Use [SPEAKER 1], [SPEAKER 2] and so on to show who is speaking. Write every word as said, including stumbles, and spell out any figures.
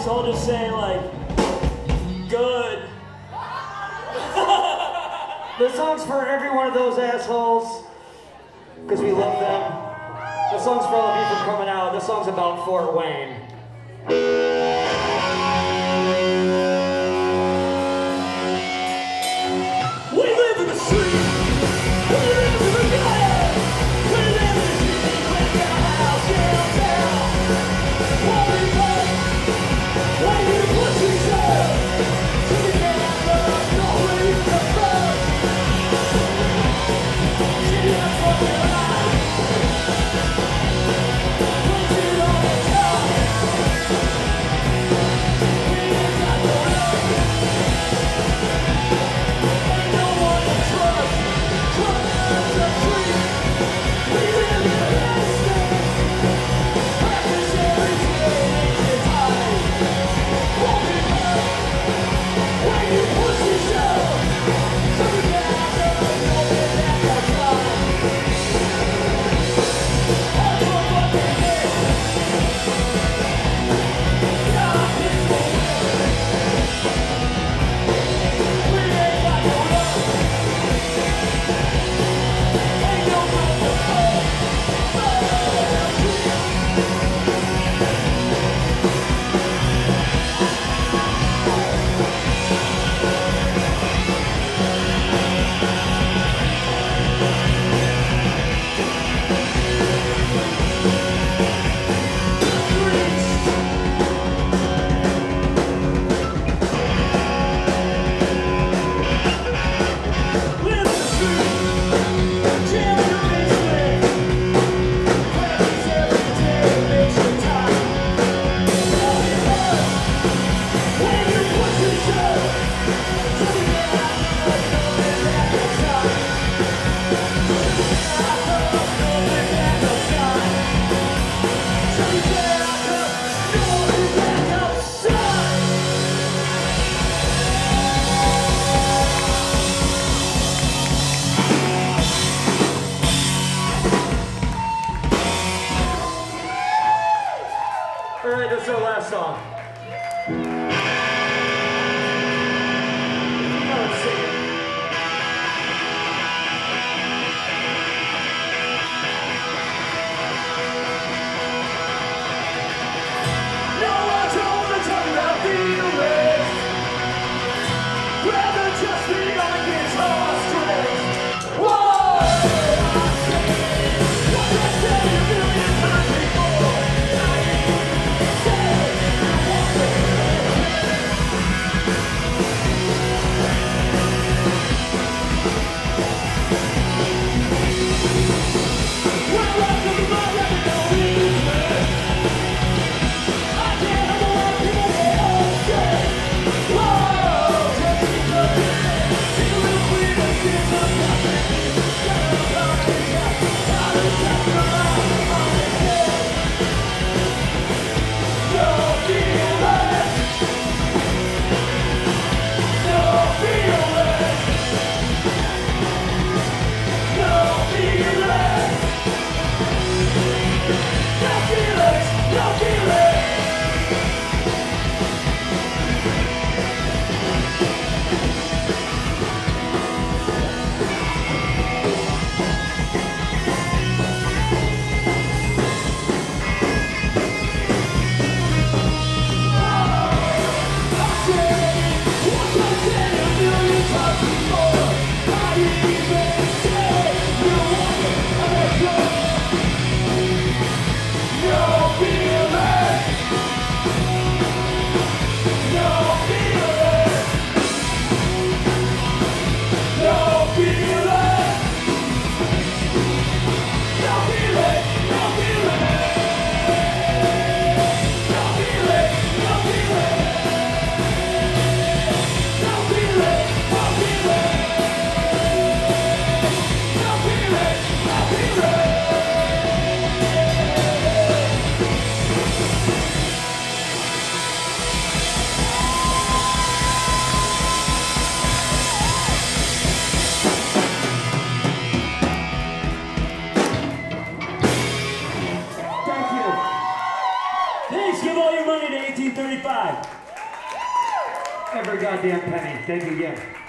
[SPEAKER 1] so I'll just say like, good.
[SPEAKER 2] This song's for every one of those assholes, because we love them. This song's for all of you for coming out. This song's about Fort Wayne.
[SPEAKER 1] We live in the street. We live in the gutter. We live in the street. We got a house downtown. What we like, what you put yourself. To the ground, no way you can fall. See that fucking life. Puts it on the top. We ain't got no love. Ain't no one to trust. Trust is a dream. We live in the landscape. Practice every day, it's high. Walking back. When you push yourself to the ground, no way back on time. Hard for fucking head. God is the way. We ain't got no love. Ain't no room to fall. Live in the street. Jam your basement. Practice every day, makes you tired. Walking hard. When you push yourself to the ground, no way back on time. No way back on time. To the ground, no way back on time.
[SPEAKER 2] All right, that's our last song. You know it's singing.
[SPEAKER 1] No, I don't wanna talk about feelings. Rather just be on a guitar strings. Whoa! What I said a million times before. I say I want to
[SPEAKER 3] Thanks, give all your money to eighteen thirty-five.
[SPEAKER 2] Every goddamn penny. Thank you again.